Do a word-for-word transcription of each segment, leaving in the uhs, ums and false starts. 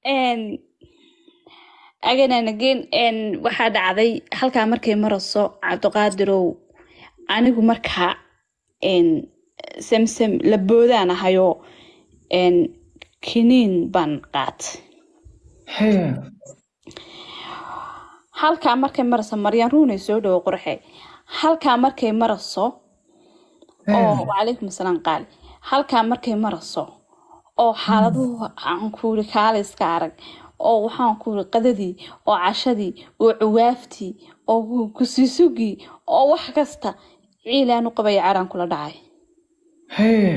And again and again and waxaa dhacday halkaa markay maraso Cabdiqaadirow anigu markaa en samsam la boodaan ahayo en kiniin baan qaatay hee halkaa markay maraso Maryan Ruunay soo dhaw qorxay halkaa markay maraso oo waalaikum salaam qaali halkaa markay maraso oo xaaladuhu aan ku ri kaaliska arag oo waxaan ku ri qadadii oo cashadii oo cuwaaftii oo kusisugi oo wax kasta ciilaan u qabay caraan kula dhacay hee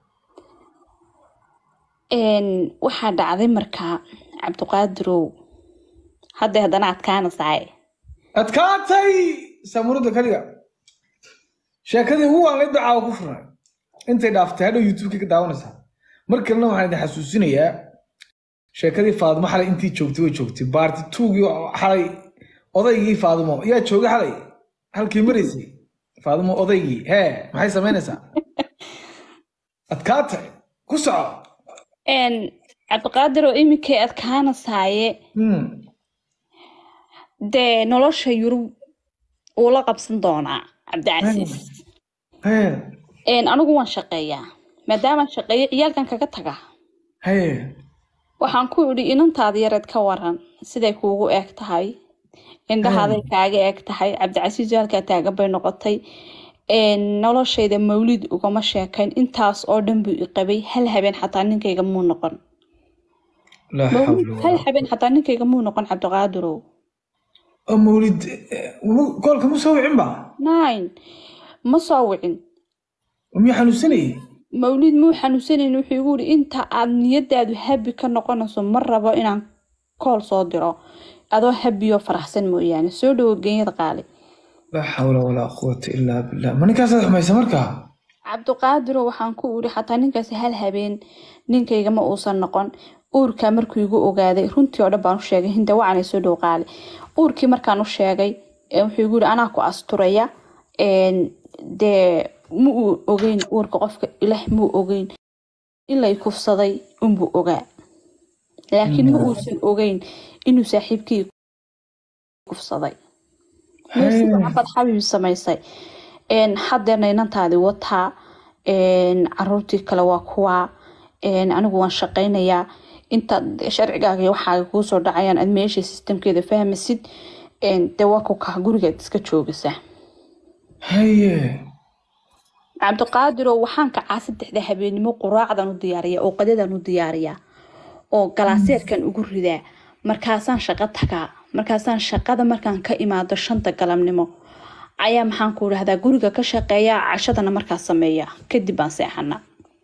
en waxa dhacday markaa Cabdiqaadirow hadda hadana adkaana saay adkaatay samurada kaliya sheekadii ugu waan la ducaa ku furay intay dhaaftay hadhow YouTube ka daawanaysaa markalena waxaan idin xasuusinayaa sheekadii Faadimo xalay intii joogtay way joogtay part two gii xalay odaygii Faadimo yaa joogay xalay halkii mareysay Faadimo odaygii hee maxay sameynaysaa adkaatay ku soco en Cabdiqaadirow imikay adkaana saaye hmm de nolosha Yurub oo la qabsan doona Cabdicasiis hee en anigu waan shaqeeyaa maadaama shaqeeyo ciyalkan kaga taga hee waxaan ku iri inantaada yareed ka waran siday kuugu eeg tahay indhahaaday kaaga eeg tahay Cabdicasiis halka taagan bay noqotay en noloshayda mawlid ugama sheekayn intaas oo dhan buu i qabay hal habeen xataa ninkayga muu noqon la hawla hal habeen xataa ninkayga muu noqon Cabdiqaadirow oo mawlid goolka ma soo wicin ba nine ma soo wicin ummi xanuunsanay mawlid muu xanuunsanay wuxuu igu yiri inta aad niyadaadu habi ka noqonayso mar rabo inaan call soo diro adoo habi oo faraxsan mooyaan soo dhaw geeyada qaali la hawla wala quwwata illa billah manikaas xumaysa markaa Cabdiqaadirow waxaan ku iri xataa ninkaas hal habeen ninkayga ma uusan noqon uurka markuu igu ogaaday runtii oo dhan baan u sheegay hinda waxaan soo dhaw qaali uurkii markaan u sheegay wuxuu igu yiri anaa ku asturaya en de mu ogeyn uurka qofka ilaah mu ogeyn ilaa kufsaday unbu ogaa laakiin ma uusan ogeyn inuu saaxiibkii kufsaday meesha xabiib samaysay en haddana inantaadi wataa en caruurtii kale waa kuwa en anigu waan shaqeynayaa inta sharcigaaga waxa ku soo dhacayaan aad meesha systemkeeda fahmaysid en dawaa ku ka guriga iska joogaysa haye Cabdiqaadirow waxaan ka caasadexda habeenimo quraacdan u diyaariyaa oo qadadan u diyaariyaa oo galaaseerkan ugu ridaa markaasaan shaqo tagaa markaasaan shaqada markaan ka imaado shanta galabnimo ayaa maxaan ku raahdaa guriga ka shaqeeyaa cashadana markaa sameeyaa kadib baan seexanaa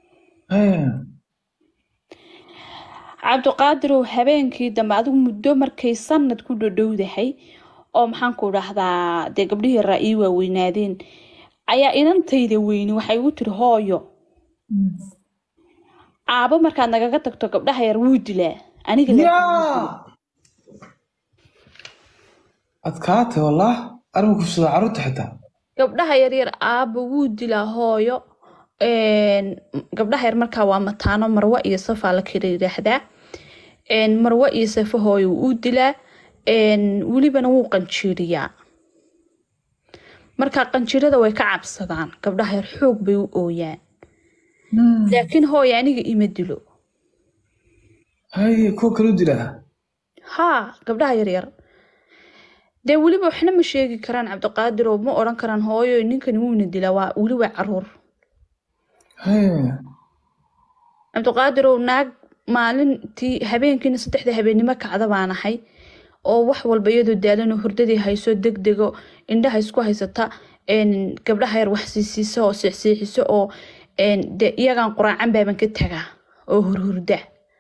Cabdiqaadirow habeenkii dambe adigu muddo markay sanad ku dhowdahay oo maxaan ku raahdaa de gabdhihii raa'ii waa weynaadeen ayaa inantayda weyni waxay u tiri hooyo aaba markaad nagaga tagto gabdhaha yar wuu dilaa aniga adkaatay wallah arrin ku soo caruurta xitaa gabdhaha yar yar aaba wuu dilaa hooyo en gabdhaha yar markaa waa mataano Marwa iyo Safa la kiriiraahdaa en Marwa iyo Safa hooyo wuu dilaa en waliba wuu qanjiiriyaa marka qanjirada way ka cabsadaan gabdhaha yar xoog bay u ooyaan laakiin hooyo aniga ima dilo hay ko kala dilaa ha gabdhaha yar yar de waliba waxna ma sheegi karaan Cabdiqaadirow ma oran karaan hooyo ninkan wuuna dilaa waa waliba caruur hay Cabdiqaadirow naag maalintii habeenkii saddexda habeenimo kacda baan ahay oo wax walba iyadoo daalan hurdadii hayso degdego indhaha isku haysata en gabdhaha yar wax siisiiso oo sixsiixiso oo en de iyagan quraacan baaban ka tagaa oo hurhurda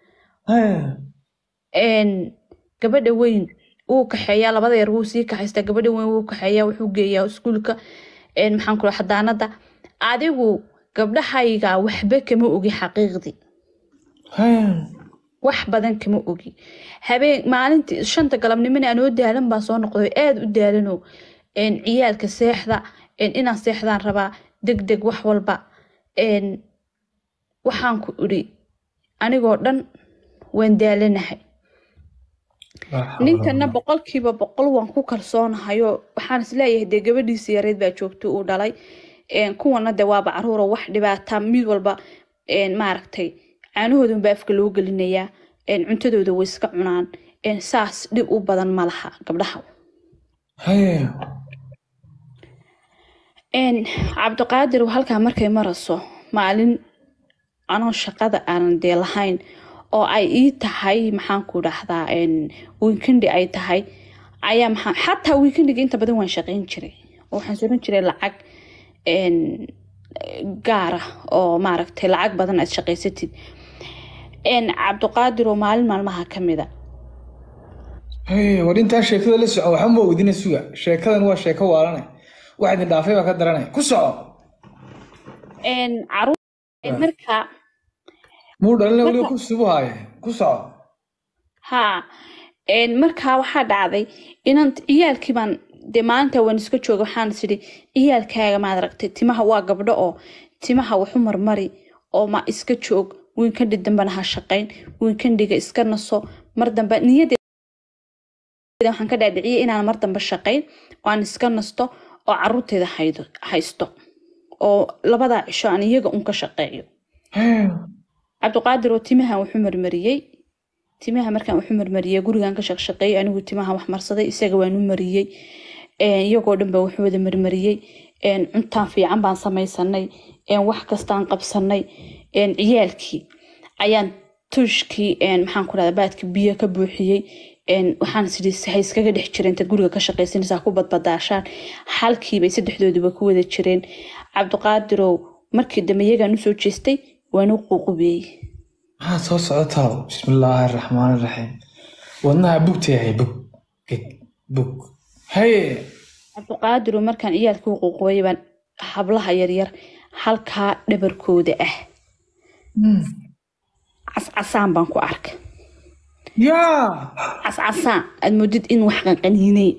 en gabadha weyn uu kaxeeyaa labada yar wuu sii kaxaysta gabadha weyn wuu kaxeeyaa wuxuu geeyaa iskuulka en maxaan ku xadaanada adigu gabdhahayga waxba kama ogi xaqiiqdi wax badan kama ogi habeen maalintii shanta galabnimada aan oo daalan baan soo noqday aad u daalano en ciyaalka seexda en inaan seexdaan rabaa degdeg wax walba en waxaan ku iri anigoo dhan waan daalanahay ninkana boqolkiiba boqol waan ku kalsoonahayo waxaan isleeyahay dee gabadhiisa yareed baa joogta uu dhalay kuwana dee waaba caruuro wax dhibaata mid walba maaragtay caanahooda unbaa afka loo gelinayaa cuntadooda way iska cunaan saas dhib u badan ma laha gabdhaha cabdiqaadir halkaa markay marayso maalin anoo shaqada aanan dee lahayn oo ay ii tahay maxaan ku dhahdaa weekendi ay tahay ayaa maxaa xataa weekendiga inta badan waan shaqayn jiray oo waxaan soo jiray lacag gaar ah oo maaragtay lacag badan aad shaqaysatid cabdiqaadir oo maalin maalmaha ka mida war intaa sheekada la soco waxaan ma weydiina suga sheekadan waa sheeko waalane wax idin dhaafay baa ka daranay ku soco caruur marka muu dhalina weli ku subu haaye ku soco ha markaa waxaa dhacday inaan ciyaalkii baan dee maalinta waan iska jooga waxaan isidhi ciyaalkaaga maad aragtay timaha waa gabdho oo timaha waxu marmari oo ma iska joog weekendi dambana ha shaqayn weekendiga iska naso mar dambe niyadda waxaan ka dhaadhiciyay inaan mar dambe shaqayn oo aan iska nasto oo caruurteeda haysto oo labada cisho aan iyaga un ka shaqeeyo cabdiqaadir oo timahan wuxuu marmariyey timaha markaan wuxuu marmariyey gurigan ka shaqshaqeeyay anigu timaha wax marsaday isaga waan u mariyey iyagoo dhan baa wuxuu wada marmariyey cuntaan fiican baan samaysanay wax kastaan qabsanay ciyaalkii ayaan tuushkii maxaan ku dhahdaa baadkii biyo ka buuxiyey waxaan sidii hay iskaga dhex jireen intaad guriga ka shaqaysanaysaa ku badbadaashaan halkiibay saddexdooduba ku wada jireen cabdiqaadirow markii dambe iyagaan usoo jeestay waan u quuqubeeyey maxaad soo socotaa bismillaahi araxmaani iraxiim wadnaha bugtayahay bug bug haye cabdiqaadirow markaan ciyaalka u quuqubeeyey baan hablaha yaryar halkaa dhabarkooda ah cascasaan baan ku arkay yaa cascasaan aad moodid in wax qanqaniinay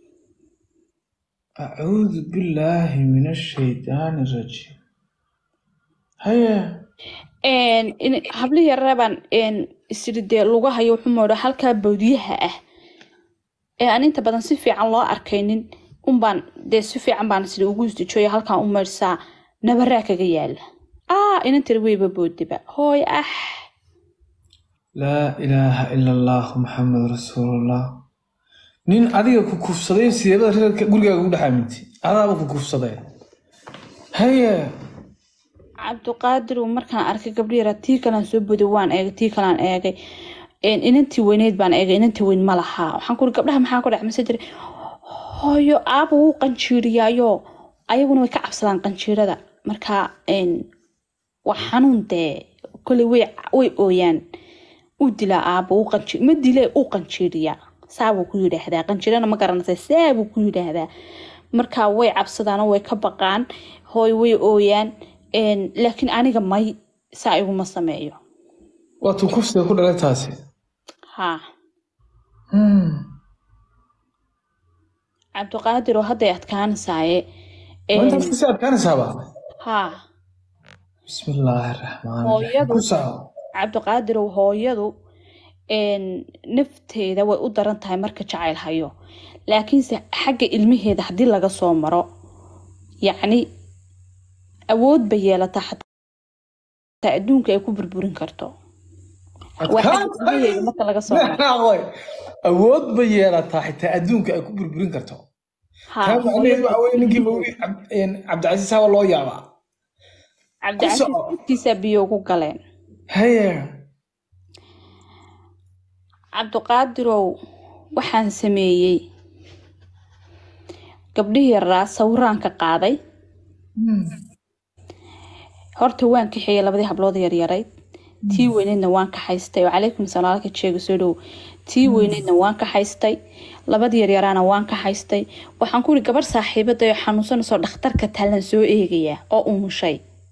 acuudu billaahi min ashaydaani rajiim haye habli yarabaan isiri dee lugahayo wuxuu moodha halkaa bawdiyaha ah ee aan inta badan si fiican loo arkaynin unbaan dee si fiican baan isiri ugu isdijooyo halkaan u marsaa nabaraa kaga yaala aa inantiri weyba boodiba hooy ah laa ilaaha ila allahu maxamed rasuulullah nin adiga ku kufsaday sideebada reerka gurigaaga ugu dhex aamintay adaaba ku kufsaday haye cabdiqaadir markaan arkay gabdhi yara tii kalaan soo boday waan eegay tii kalaan eegay inantii weyneyd baan eegay inantii weyn ma lahaa waxaan kuri gabdhaha maxaa ku dhac mase jira hooyo aaba wuu qanjiiriyaayo ayaguna way ka cabsadaan qanjiirada markaa waa xanuun dee koley way way ooyaan u dilaa aaba uu qanjiir ma dilee uu qanjiiriyaa saabuu ku yidhaahdaa qanjiirana ma garanaysa saabuu ku yidhaahdaa markaa way cabsadaan oo way ka baqaan hooy way ooyaan laakiin aniga may saa iguma sameeyo waatuu kufsiga ku dhalay taasi ha cabdiqaadir oo hadday adkaanaysaye intaas kasi adkaanaysaaba ha bismillaahi araxmaan hooyadu cabdiqaadir oo hooyadu nafteeda way u daran tahay marka jacayl hayo laakiinse xagga ilmaheeda haddii laga soo maro yacni awood bay yeelataa xataa adduunka ay ku burburin karto marka laga soo maro awood bay yeelataa xitaa adduunka ay ku burburin karto kaa macnaheedu waxa weye ninkii mawli cabdicasiis haba loo yaabaa cabdicasiis dadkiisaa biyo ugu galeen haye cabdiqaadirow waxaan sameeyey gabdhihii yaraa sawiraan ka qaaday horta waan kaxeeyey labadii hablood yaryarayd tii weyneydna waan ka haystay oo calaykum salaalka jeega soo dhow tii weyneydna waan ka haystay labadii yaryaraana waan ka haystay waxaan ku yidhi gabar saaxiibada oo xanuunsanayso dhakhtarka taalan soo eegayaa oo umushay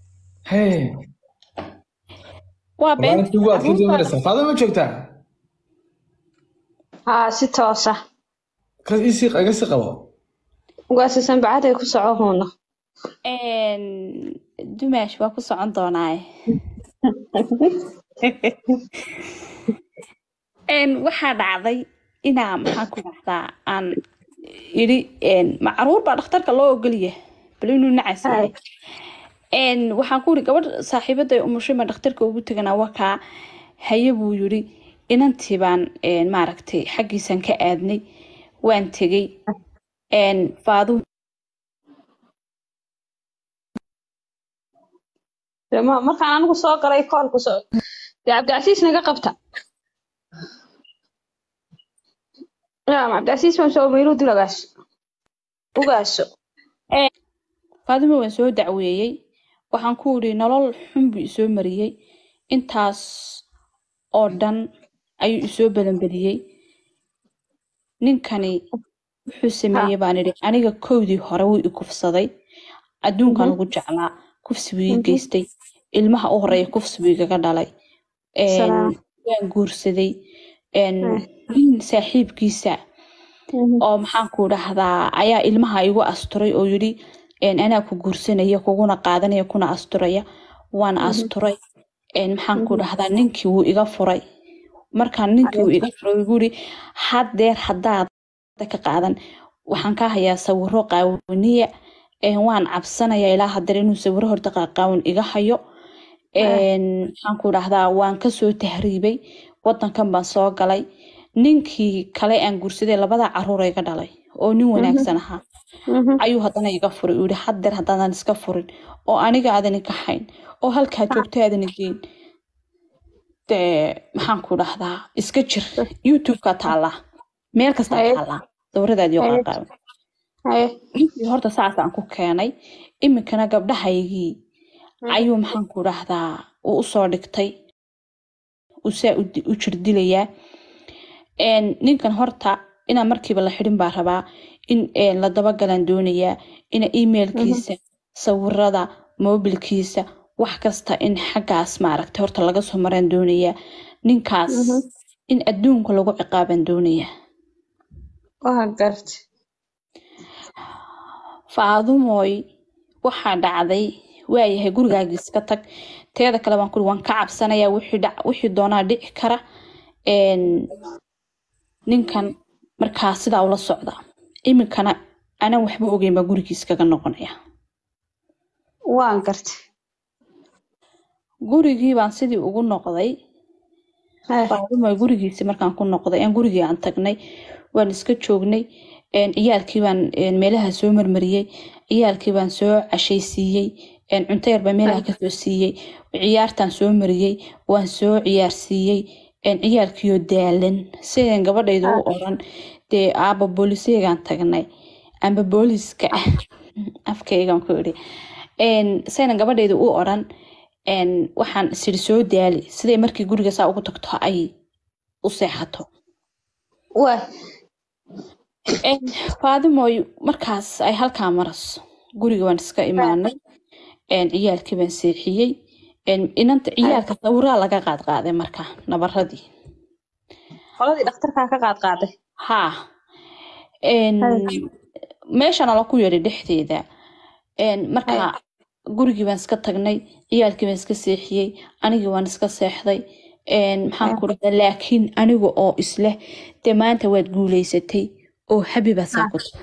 waa beentaada ma joogtaa haa si toosa isii iga si qabo ugaasisan bacad ay ku soco huuna dumaash waa ku socon doonaaye waxaa dhacday inaa maxaan ku dhahdaa aan yidhi macruur baa dhakhtarka loo ogolyahay bal inuu nacas yahay waxaan ku yidhi gabadh saaxiibaday umushima dhakhtarka ugu teganaa wakaa haye buu yidhi inantii baan maaragtay xaggiisan ka aadnay waan tegey faadu markaan anigu soo galay koolku soo dee cabdicasiis naga qabta yaa cabdicasiis waan soo mayru dilagaas ugaaso faaduma waan soo dacweeyey waxaan ku yidhi nolol xun buu isoo mariyey intaas oo dhan ayuu isoo balanbeliyey ninkani wuxuu sameeyey baan idhi aniga kowdii hore wuu i kufsaday adduunkan ugu jeclaa kufsi buu ii geystay ilmaha u horeeya kufsi buu igaga dhalay waan guursaday nin saaxiibkiisa oo maxaan ku dhahdaa ayaa ilmaha igu asturay oo yidhi anaa ku guursanaya kuguna qaadanaya kuna asturaya waan asturay maxaan ku dhahdaa ninkii wuu iga furay markaan ninkii wuu iga furay igu yidhi haddeer haddaad ka qaadan waxaan ka hayaa sawiro qaawaniya waan cabsanaya ilaa haddeer inuu sawiro horta qaaqaawan iga hayo maxaan ku dhahdaa waan kasoo tahriibay wadankan baan soo galay ninkii kale aan guursaday labada caruur iga dhalay oo nin wanaagsan ahaa ayuu haddana iga furay uu yidhi haddeer haddaadan iska furin oo aniga aadan ka hayn oo halkaa joogta aadan geyn dee maxaan ku dhahdaa iska jir youtube-ka taallaa meel kasta taallaa dowradaadii oo qaaqaawan ninkii horta saasaan ku keenay iminkana gabdhahaygii ayuu maxaan ku dhahdaa uu usoo dhigtay uu saa u jirdilayaa ninkan horta inaan markiiba la xidhin baa rabaa in la dabagalaan doonayaa ina emailkiisa sawirada mobilkiisa wax kasta in xaggaas maaragtay horta laga soo maraan doonayaa ninkaas in adduunka lagu ciqaaban doonayaa faadumoy waxaa dhacday waayahay gurigaaga iska tag teeda kale baan kuri waan ka cabsanayaa wixii doonaa dhici kara ninkan markaa sidaa ula socda iminkana anaan waxba ogeyn baa gurigiis kaga noqonaya waan gartay gurigii baan sidii ugu noqday faadumoy gurigiisi markaan ku noqday aan gurigii aan tagnay waan iska joognay ciyaalkii baan meelaha soo marmariyey ciyaalkii baan soo cashaysiiyey cunto yar baa meelaha kasoo siiyey ciyaartaan soo mariyey waan soo ciyaarsiiyey ciyaalkiioo daalan sidan gabadhayda u oran dee aaba booliseegaan tagnay amba booliska afkaygan ku idhi sidan gabadhayda u oran waxaan isiri soo daali siday markii guriga saa ugu tagto ay u seexato faadimoy markaas ay halkaa maraso guriga waan iska imaanay ciyaalkii baan seexiyey inanta ciyaalka sawiraa laga qaadqaaday marka nabaradii qoladii dhakhtarkaa ka qaadqaaday haa meeshana la ku yeedhay dhexdeeda marka gurigii baan iska tagnay ciyaalkii baan iska seexiyey anigii waan iska seexday maxaan ku dhahdaa laakiin aniga oo isleh dee maanta waad guuleysatay oo habiba saakuta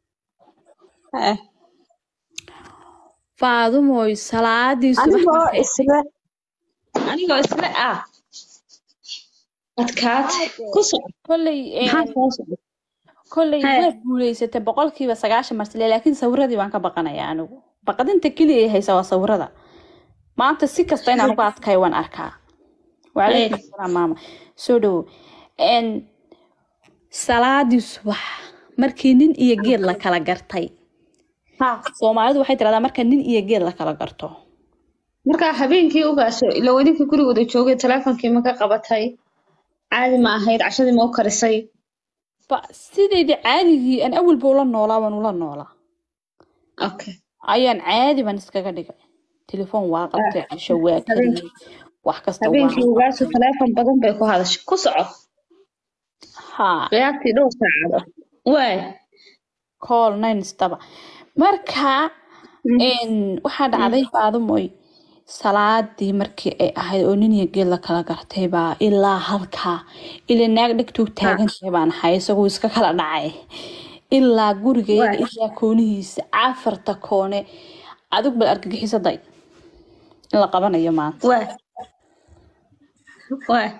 faadumoy salaadii subax anigoo isle ah adkaatay ku soco kolley kolley waad guuleysatay boqolkiiba sagaashan marsile laakiin sawiradii baan ka baqanayaa anigu baqadinta keliya ay haysa waa sawirada maanta si kasta inaan uga adkay waan arkaa wacalaykum salaam maama soo dhowo salaadii subax markii nin iyo geed la kala gartay soomaalidu waxay tiraahdaa marka nin iyo geed la kala garto markaa habeenkii ugaasho ila wadinkii gurigooda joogay teleefonkii ma ka qabatay caadi ma ahayd cashadii ma u karisay sideedii caadigii aan awalba ula noolaa waan ula noolaa ayaan caadi baan iskaga dhigay telefoon waa qabtay casho waa kariyey wax kasta habeenkii ugaasho teleefon badan bay ku hadashay ku soco haa qiyaastii dhowr saacado waay call nine staba marka waxaa dhacday faadumoy salaadii markii ay ahayd oo nin iyo geel la kala gartay baa ilaa halkaa ilaa naag dhegtuu taagan tahay baan ahay isagoo iska kala dhacay ilaa gurigeeda ilaa koonihiisa afarta koone adigu bal argagixisaday in la qabanayo maanta waa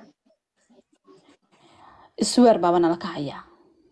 isweer baaba nala kacayaa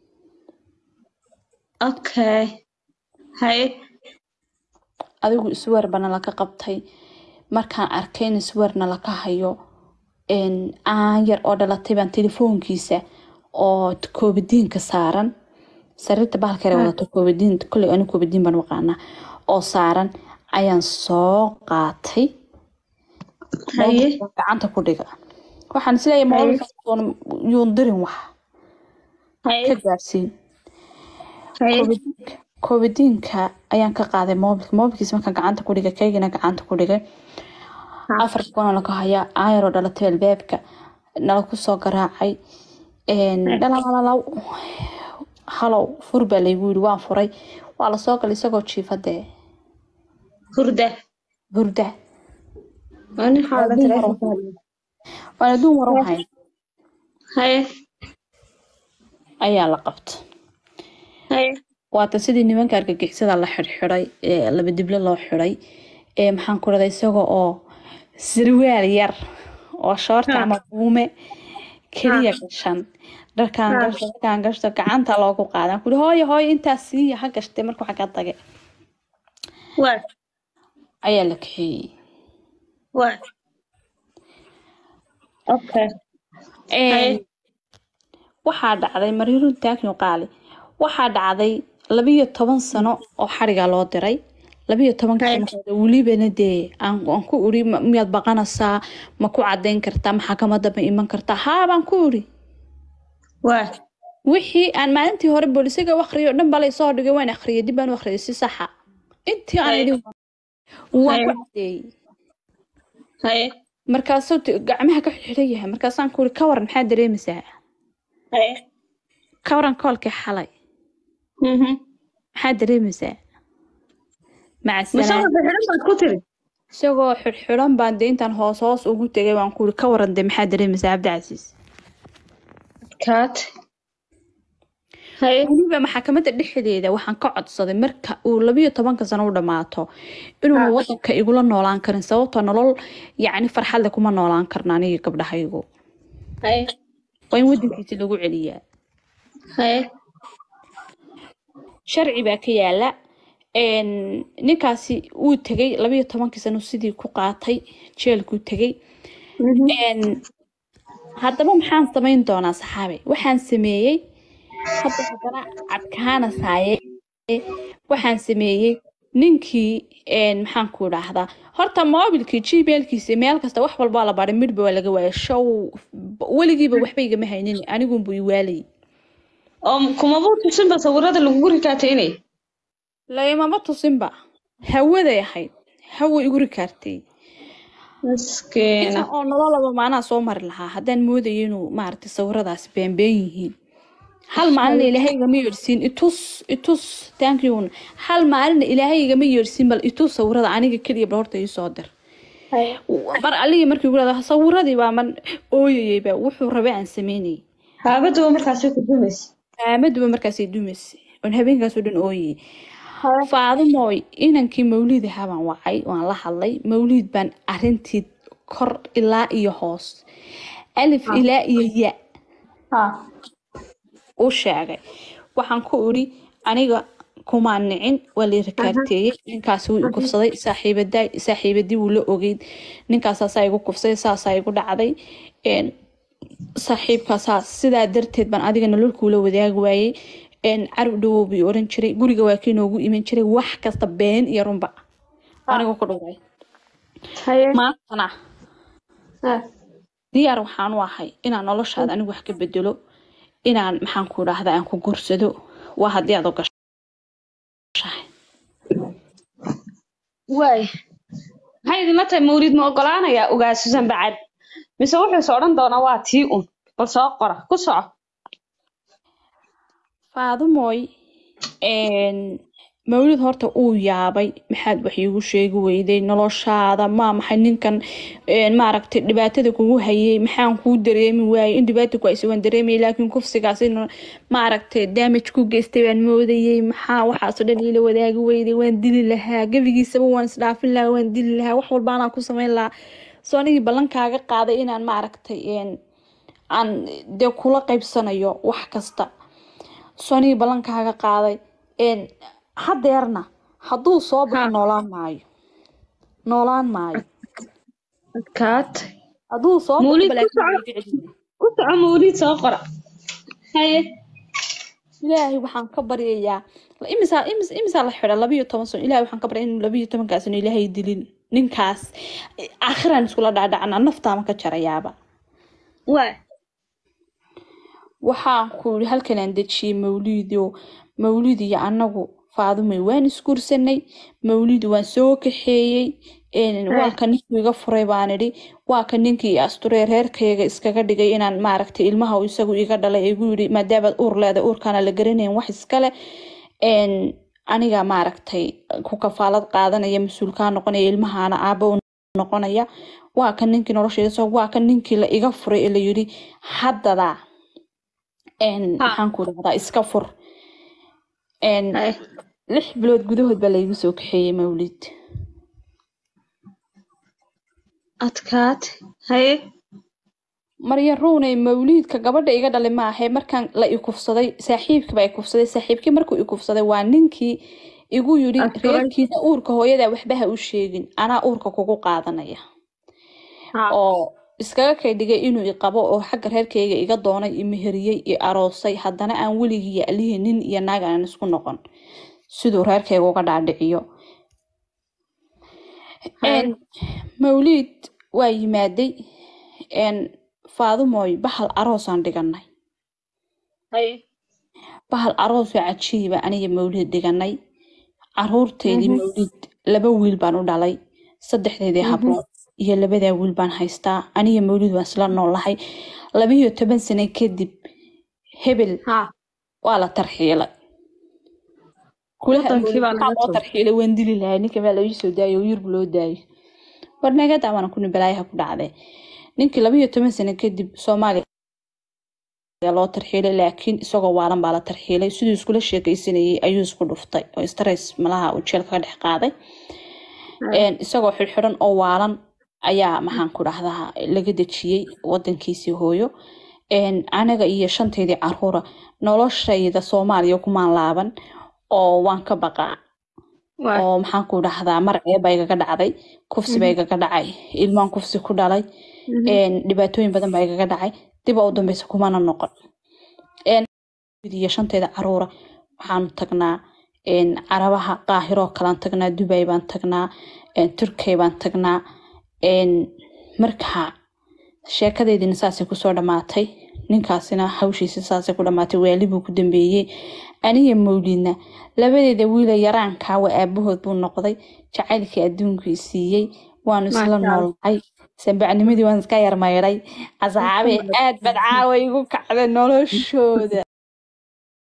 okay hay adigu isweer baa nala ka qabtay markaan arkay in isweer nala ka hayo aan yar oo dhalatay baan telefoonkiisa oo koobadiinka saaran sariirta bahalka yar wadato koobadiin kulay anigu koobadiin baan waqaanaa oo saaran ayaan soo qaatay haye gacanta ku dhiga waxaan isleeyahay moolka yuun dirin wax ka gaarsiin koobadiinka ayaan ka qaaday moobilka moobilkiisa markaan gacanta ku dhigay kaygina gacanta ku dhigay afar kuna la ka haya ayro dhalatay albaabka nala ku soo garaacay dhalalaw halow fur baa laygu yidhi waan furay waa la soo galay isagoo jiifadee hurda hurda ani xaalad waan aduun war u hayn haye ayaa la qabta haye waata sidii nimanka argagixisada la xidhxidhay ee laba dible loo xidhay ee maxaan ku raday isagoo oo sirwaal yar oo shoorta ama buume keliya gashan dharkaan gashta dharkaan gashta gacanta loogu qaadan kuli hooyo hooyo intaas siiya ha gashtay markuu xagga tagay waa ayaa la kaxeeyey waa okay waxaa dhacday mariirun taagni qaali waxaa dhacday labiyo toban sano oo xariga loo diray labiyo toban sano welibana dee aan ku uri miyaad baqanaysaa ma ku cadeyn kartaa maxkamadda ma iman kartaa haa baan ku uri waa wixii aan maalintii hore booliisiga u akhriyo dhan balay soo dhigay waan akhriyay dib baan u akhriyay si saxa intii aan idin waan ku cadeeyay haye markaasuu gacmaha ka xidhan yahay markaasaan ku uri ka waran maxaa dareemaysaa haye ka waran koolkii xalay mhm maxaa dareemaysaa maca salaam isagoo xidhxidhan baan dee intaan hoos hoos ugu tegay waan ku uri ka waran dee maxaa dareemaysaa cabdicasiis kaat haye weliba maxkamadda dhexdeeda waxaan ka codsaday marka uu labiyo tobanka sano u dhammaato inuuna wadanka igula noolaan karin sababtoo nolol yacni farxadle kuma noolaan karna aniga gabdhahaygu haye waa in wadankiisa lagu celiyaa haye sharci baa ka yaala ninkaasi wuu tegay labiyo tobankii sano sidii ku qaatay jeelkuu tegay haddaba maxaan samayn doonaa saxaabe waxaan sameeyey hadda haddana adkaana saaye waxaan sameeyey ninkii maxaan ku idhaahdaa horta moobilkii gmailkiisa meel kasta wax walbaa la baray midhba waa laga waaya show weligiiba waxba igama haynin anigunbu iwaalayay oo kumaba tusinba sawirada lagu guri kaataynay laymama tusinba hawaday ahayd hawa igu rikaartay maskeena oo nololaba maanaa soo mari lahaa haddaan moodayo inuu maaragtay sawiradaasi beenbeen yihiin hal maalina ilaahay igama yeersiin itus itus thank you hal maalina ilaahay igama yeersiin bal itus sawirada aniga keliya bal horta ii soo dir mar aliga markii ugu leedahay sawiradii baa man ooyayay baa wuxuu rabay aan sameynay haabaduba markaasay ku dumaysay haabaduba markaasay dumaysay oon habeenkaasoo dhan ooyayay faadumooy inankii mawliid ahaa baan wacay waan la hadlay mawliid baan arrintii kor ilaa iyo hoos alif ilaa iyo ya u sheegay waxaan ku uri aniga kumaan nicin waa la rikaarteeyey ninkaasi wuu igufsaday saaxiibadaa saaxiibadii wuu la ogeyd ninkaasaa igu kufsaday saasaa igu dhacday saaxiibkaasaa sidaa darteed baan adiga nololkuula wadaagi waayey carab dhawow bii oran jiray guriga waa kii noogu iman jiray wax kasta been iyo runba anigu ku dhowray maantana diyaar waxaan u ahay inaan noloshaada anigu wax ka bedelo inaan maxaan ku idhaahdaa aan ku gursado waa haddii aad ogashahay waay maxay idinla tahay mawlid ma ogolaanayaa ogaa susan bacad mise wuxuuse odhan doonaa waa tii un bal soo qora ku soco faadumooy mawlid horta uu yaabay maxaad wax iigu sheegi weyday noloshaada ma maxay ninkan maaragtay dhibaatada kugu hayay maxaan kuu dareemi waayay in dhibaato ku aysan waan dareemay laakiin kufsigaas in maaragtay damage ku geystay waan moodayay maxaa waxaas dhan ila wadaagi weyday waan dili lahaa gabigiisaba waan isdhaafin lahaa waan dili lahaa wax walba aan ku sameyn lahaa soo anigii ballankaaga qaaday inaan maaragtay aan dee kula qaybsanayo wax kasta soo anigii ballankaaga qaaday hadeerna hadduu soo baxo noolaan maayo noolaan maayo kaat hadduu soo ku soco mawlid soo qora haye ilaahay waxaan ka baryayaa imisa imis imisa la xidha labiyo toban sano ilaahay waxaan ka baryaa inuu labiyo tobankaas sano ilaahay dilin ninkaas aakhiraan iskula dhaadhacna naftaama ka jarayaaba waa waxaan ku yidhi halkan aan dejiyey mawlidio mawlid iyo anagu faadumay waan isguursanay mawlid waan soo kaxeeyey waa ka ninkii iga furay baan idhi waa ka ninkii asturee reerkayga iskaga dhigay inaan maaragtay ilmaha isagu iga dhalay igu yidhi maadaamaad uur leeda uurkaana la garanayn wax iskale aniga maaragtay ku kafaalad qaadanaya mas-uulkaa noqonaya ilmahaana aaba u noqonaya waa ka ninkii nolosheeda waa ka ninkii la iga furay ee la yidhi haddadaa maxaan ku dhahdaa iska fur lix bilood gudahood baa laygu soo kaxeeyey mawlid adkaat haye marya ruunay mawliidka gabadha iga dhalay ma ahe markaan la ikufsaday saaxiibkii baa ikufsaday saaxiibkii markuu ikufsaday waa ninkii igu yidhi reerkiina uurka hooyada waxba ha u sheegin anaa uurka kugu qaadanaya oo iskaga kay dhigay inuu i qabo oo xagga reerkayga iga doonay i meheriyey i aroosay haddana aan weligii yaclihii nin iyo naag aan isku noqon siduu reerkayga uga dhaadhiciyo mawlid waa yimaaday faadumooy bahal aroosaan dhiganay bahal aroosoo cajiiba aniga mawlid dhiganay caruurteydii mawlid laba wiil baan u dhalay saddexdeedii hablood iyo labadaa wiil baan haystaa aniga mawlid waan isla noolahay labiyo toban sano kadib hebel waa la tarxiilay kuloo tarxiilay waan dili lahay ninka maa laii soo daayo yurb loo daayo warnagada waana kuna balaayaha ku dhacday ninkii labiyo toban sano kadib soomaaliya loo tarxiilay laakiin isagoo waalan baa la tarxiilay siduu iskula sheekaysanayay ayuu isku dhuftay oo stress malaha uu jeelka ka dhex qaaday isagoo xidhxidhan oo waalan ayaa maxaan ku dhahdaa laga dejiyey wadankiisii hooyo anaga iyo shanteedii caruura noloshayda soomaaliya kumaan laaban oo waan ka baqaa oo maxaan ku dhahdaa marcee baa igaga dhacday kufsi baa igaga dhacay ilmaan kufsi ku dhalay dhibaatooyin badan baa igaga dhacay dib u dambeysa kumana noqon iyo shanteeda caruura waxaanu tagnaa carabaha qaahiroo kalaan tagnaa dubay baan tagnaa turkey baan tagnaa markaa sheekadeediina saasay kusoo dhammaatay ninkaasina hawshiisa saasay ku dhammaatay waalibuu ku dambeeyey aniga mawlidna labadeeda wiila yaraankaa waa aabahood buu noqday jacaylkii adduunkii siiyey waanu isla noolnahay sambacnimadii waan iska yarmayday asxaabe aad bad caawa igu kacda noloshooda